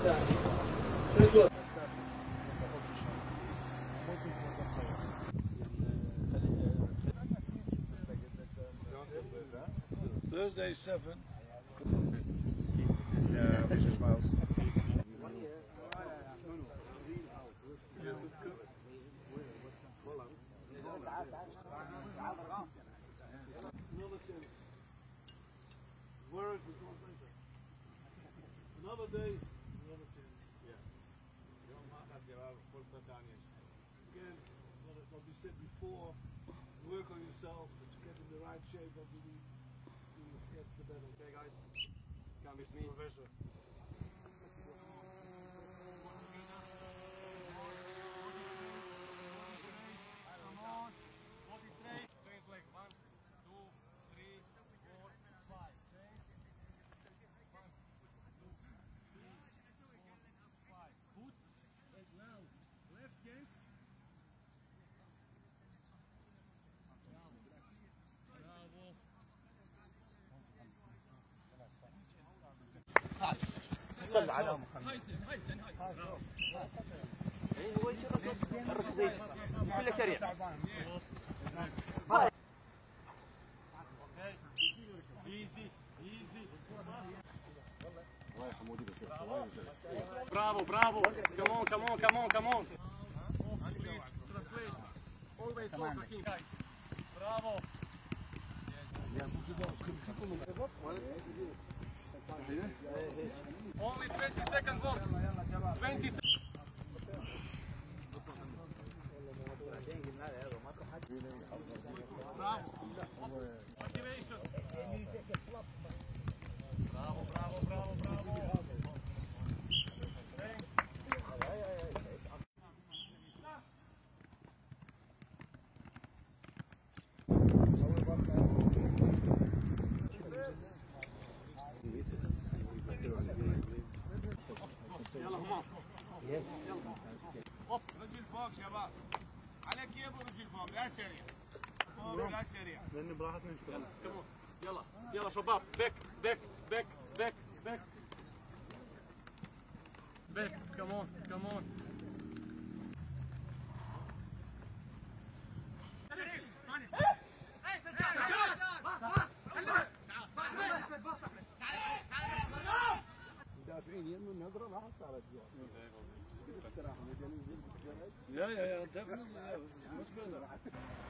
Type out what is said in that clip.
Thursday 7. Where is it? Another day, another chance. Yeah. Again, what we said before, work on yourself, that you get in the right shape that you need to get the better. Okay, guys? Come with me. Professor. صل على محمد. كله سريع. برافو برافو. كمون كمون كمون كمون. برافو. Only 20 seconds more. 20 seconds. Bravo. Motivation. Bravo, bravo, bravo, bravo. يلا همام يلا هوب رجل فوق شباب عليك يا ابو رجل فوق لا سريع فوق لا سريع لان براحتنا نشتغل كمون يلا يلا شباب بيك بيك بيك بيك بيك بيك كمون كمون المدافعين يموا النظره ما صارت يا definitely.